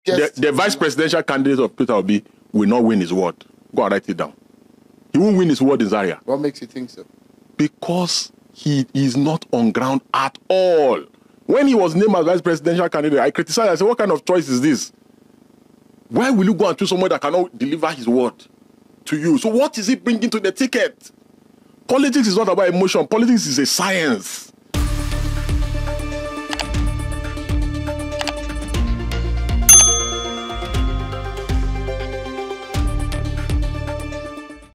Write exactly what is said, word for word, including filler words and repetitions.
the, the vice presidential candidate of Peter Obi will not win his ward. Go and write it down. He won't win his ward in Zaria. What makes you think so? Because he is not on ground at all. When he was named as vice presidential candidate, I criticized. I said, what kind of choice is this? Why will you go and choose someone that cannot deliver his word to you? So what is he bringing to the ticket? Politics is not about emotion. Politics is a science.